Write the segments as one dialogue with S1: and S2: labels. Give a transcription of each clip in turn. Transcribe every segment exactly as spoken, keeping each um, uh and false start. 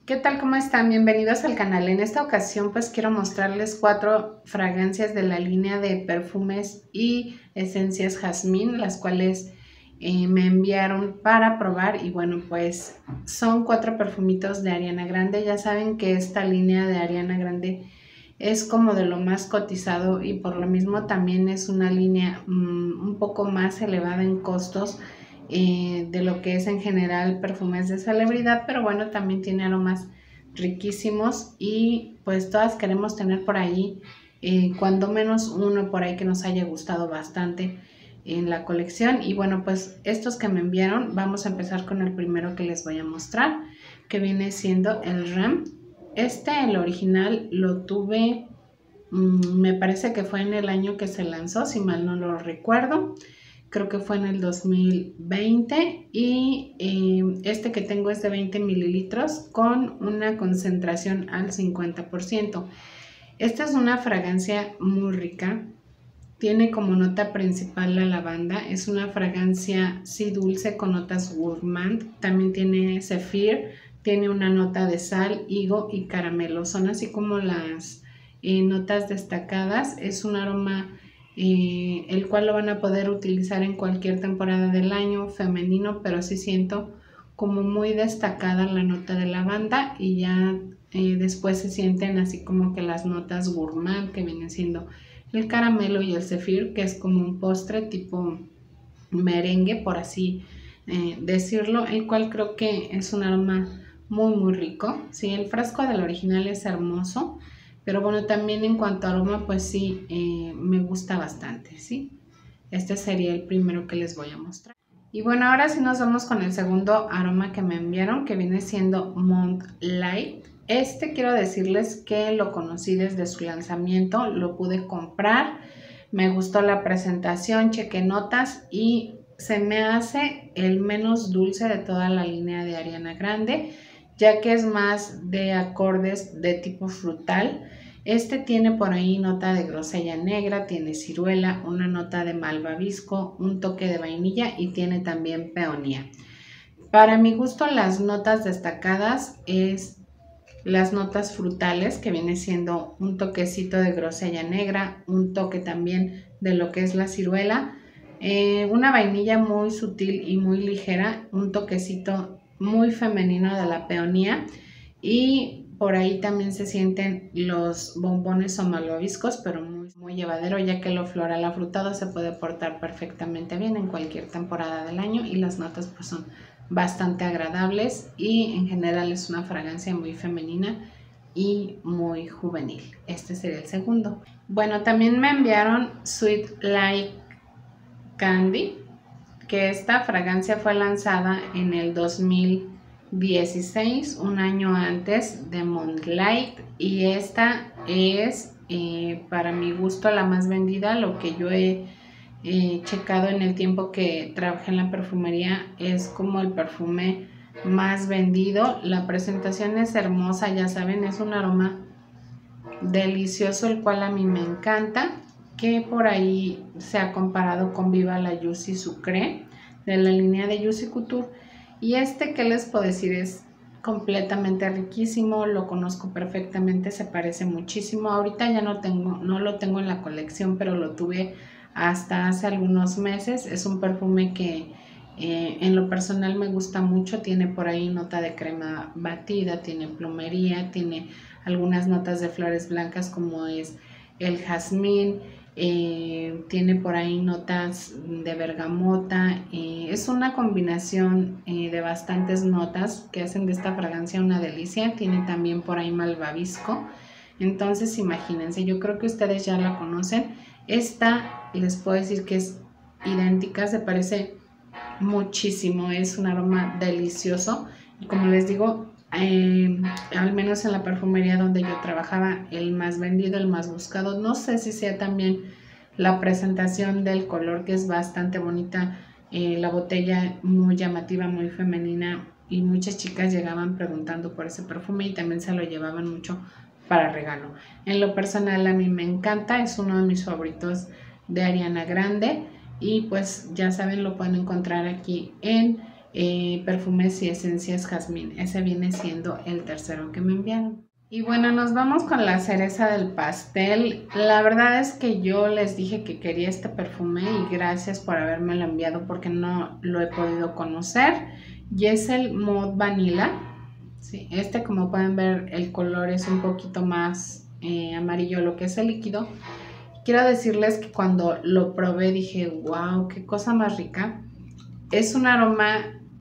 S1: ¿Qué tal? ¿Cómo están? Bienvenidos al canal. En esta ocasión pues quiero mostrarles cuatro fragancias de la línea de perfumes y esencias jazmín, las cuales eh, me enviaron para probar. Y bueno, pues son cuatro perfumitos de Ariana Grande. Ya saben que esta línea de Ariana Grande es como de lo más cotizado y por lo mismo también es una línea mmm, un poco más elevada en costos eh, de lo que es en general perfumes de celebridad, pero bueno, también tiene aromas riquísimos y pues todas queremos tener por ahí eh, cuando menos uno por ahí que nos haya gustado bastante en la colección. Y bueno, pues estos que me enviaron, vamos a empezar con el primero que les voy a mostrar, que viene siendo el R E M. Este, el original, lo tuve, mmm, me parece que fue en el año que se lanzó, si mal no lo recuerdo. Creo que fue en el dos mil veinte y eh, este que tengo es de veinte mililitros con una concentración al cincuenta por ciento. Esta es una fragancia muy rica, tiene como nota principal la lavanda, es una fragancia sí dulce con notas gourmand, también tiene zafir, tiene una nota de sal, higo y caramelo, son así como las eh, notas destacadas. Es un aroma eh, el cual lo van a poder utilizar en cualquier temporada del año, femenino, pero sí siento como muy destacada la nota de lavanda y ya eh, después se sienten así como que las notas gourmand que vienen siendo el caramelo y el zafir, que es como un postre tipo merengue, por así eh, decirlo, el cual creo que es un aroma muy muy rico. Sí, el frasco del original es hermoso, pero bueno, también en cuanto a aroma, pues sí, eh, me gusta bastante, ¿sí? Este sería el primero que les voy a mostrar. Y bueno, ahora sí nos vamos con el segundo aroma que me enviaron, que viene siendo Mont Light. Este quiero decirles que lo conocí desde su lanzamiento, lo pude comprar, me gustó la presentación, chequé notas y se me hace el menos dulce de toda la línea de Ariana Grande, ya que es más de acordes de tipo frutal. Este tiene por ahí nota de grosella negra, tiene ciruela, una nota de malvavisco, un toque de vainilla y tiene también peonía. Para mi gusto, las notas destacadas es las notas frutales, que viene siendo un toquecito de grosella negra, un toque también de lo que es la ciruela, eh, una vainilla muy sutil y muy ligera, un toquecito muy femenino de la peonía y por ahí también se sienten los bombones o malvaviscos, pero muy, muy llevadero, ya que lo floral afrutado se puede portar perfectamente bien en cualquier temporada del año y las notas pues son bastante agradables y en general es una fragancia muy femenina y muy juvenil. Este sería el segundo. Bueno, también me enviaron Sweet Like Candy, que esta fragancia fue lanzada en el dos mil dieciséis, un año antes de Moonlight, y esta es eh, para mi gusto la más vendida. Lo que yo he eh, checado en el tiempo que trabajé en la perfumería es como el perfume más vendido. La presentación es hermosa, ya saben, es un aroma delicioso, el cual a mí me encanta, que por ahí se ha comparado con Viva la Juicy Sucré de la línea de Juicy Couture. Y este, ¿qué les puedo decir? Es completamente riquísimo, lo conozco perfectamente, se parece muchísimo. Ahorita ya no tengo, no lo tengo en la colección, pero lo tuve hasta hace algunos meses. Es un perfume que eh, en lo personal me gusta mucho, tiene por ahí nota de crema batida, tiene plumería, tiene algunas notas de flores blancas como es el jazmín, eh, tiene por ahí notas de bergamota, eh, es una combinación eh, de bastantes notas que hacen de esta fragancia una delicia. Tiene también por ahí malvavisco, entonces imagínense, yo creo que ustedes ya la conocen. Esta les puedo decir que es idéntica, se parece muchísimo, es un aroma delicioso y como les digo, eh, al menos en la perfumería donde yo trabajaba, el más vendido, el más buscado. No sé si sea también la presentación del color, que es bastante bonita, eh, la botella muy llamativa, muy femenina, y muchas chicas llegaban preguntando por ese perfume y también se lo llevaban mucho para regalo. En lo personal a mí me encanta, es uno de mis favoritos de Ariana Grande y pues ya saben, lo pueden encontrar aquí en eh, perfumes y esencias jazmín. Ese viene siendo el tercero que me enviaron. Y bueno, nos vamos con la cereza del pastel. La verdad es que yo les dije que quería este perfume y gracias por habérmelo enviado porque no lo he podido conocer. Y es el Maud Vanilla. Sí, este, como pueden ver, el color es un poquito más eh, amarillo lo que es el líquido. Quiero decirles que cuando lo probé dije, wow, qué cosa más rica. Es un aroma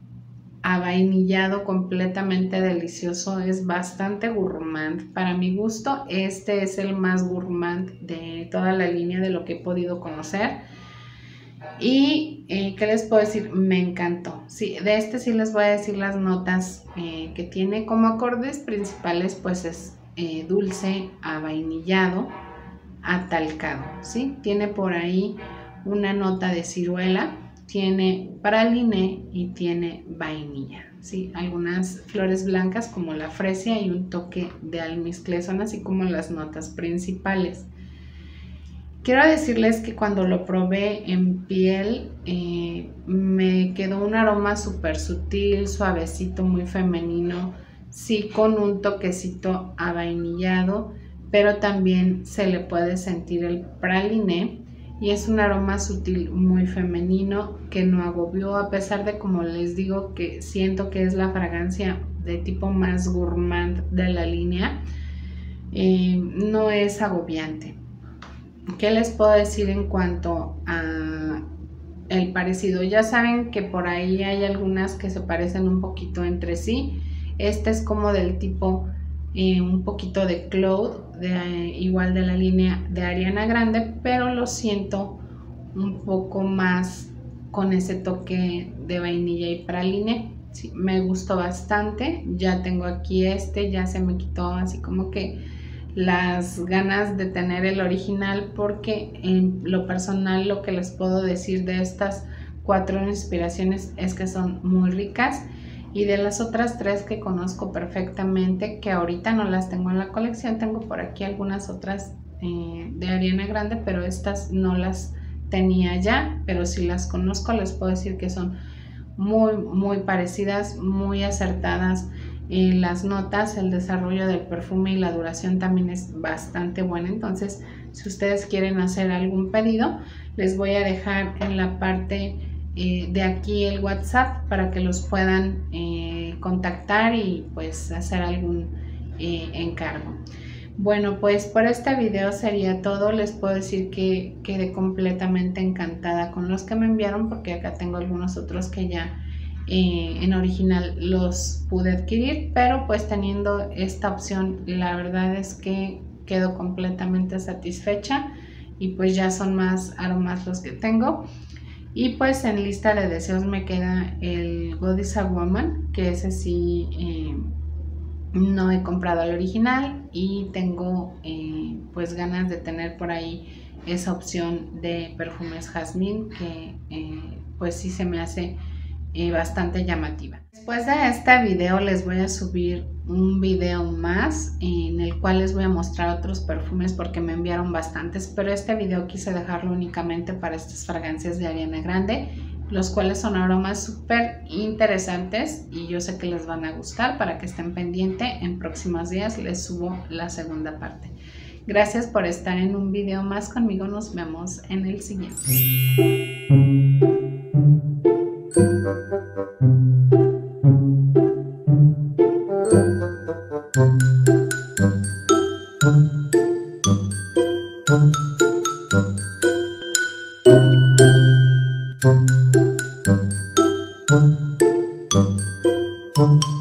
S1: avainillado completamente delicioso, es bastante gourmand. Para mi gusto, este es el más gourmand de toda la línea de lo que he podido conocer. Y, eh, ¿qué les puedo decir? Me encantó. Sí, de este sí les voy a decir las notas eh, que tiene como acordes principales, pues es eh, dulce, avainillado, atalcado, ¿sí? Tiene por ahí una nota de ciruela, tiene praline y tiene vainilla, ¿sí? Algunas flores blancas como la fresia y un toque de almizcle son así como las notas principales. Quiero decirles que cuando lo probé en piel eh, me quedó un aroma súper sutil, suavecito, muy femenino, sí con un toquecito avainillado, pero también se le puede sentir el praline y es un aroma sutil muy femenino que no agobió, a pesar de, como les digo, que siento que es la fragancia de tipo más gourmand de la línea, eh, no es agobiante. ¿Qué les puedo decir en cuanto a el parecido? Ya saben que por ahí hay algunas que se parecen un poquito entre sí. Este es como del tipo eh, un poquito de Cloud, de, eh, igual de la línea de Ariana Grande, pero lo siento un poco más con ese toque de vainilla y praline. Sí, me gustó bastante. Ya tengo aquí este, ya se me quitó así como que las ganas de tener el original, porque en lo personal lo que les puedo decir de estas cuatro inspiraciones es que son muy ricas, y de las otras tres que conozco perfectamente, que ahorita no las tengo en la colección, tengo por aquí algunas otras eh, de Ariana Grande, pero estas no las tenía ya, pero si las conozco les puedo decir que son muy muy parecidas, muy acertadas. Eh, las notas, el desarrollo del perfume y la duración también es bastante buena. Entonces, si ustedes quieren hacer algún pedido, les voy a dejar en la parte eh, de aquí el WhatsApp para que los puedan eh, contactar y pues hacer algún eh, encargo. Bueno, pues por este video sería todo. Les puedo decir que quedé completamente encantada con los que me enviaron, porque acá tengo algunos otros que ya Eh, en original los pude adquirir, pero pues teniendo esta opción, la verdad es que quedo completamente satisfecha, y pues ya son más aromas los que tengo. Y pues en lista de deseos me queda el God Is a Woman, que ese sí eh, no he comprado el original, y tengo eh, pues ganas de tener por ahí esa opción de perfumes jazmín que eh, pues sí se me hace Eh, bastante llamativa. Después de este video les voy a subir un video más en el cual les voy a mostrar otros perfumes, porque me enviaron bastantes, pero este video quise dejarlo únicamente para estas fragancias de Ariana Grande, los cuales son aromas súper interesantes y yo sé que les van a gustar. Para que estén pendientes, en próximos días les subo la segunda parte. Gracias por estar en un video más conmigo, nos vemos en el siguiente. Thank you.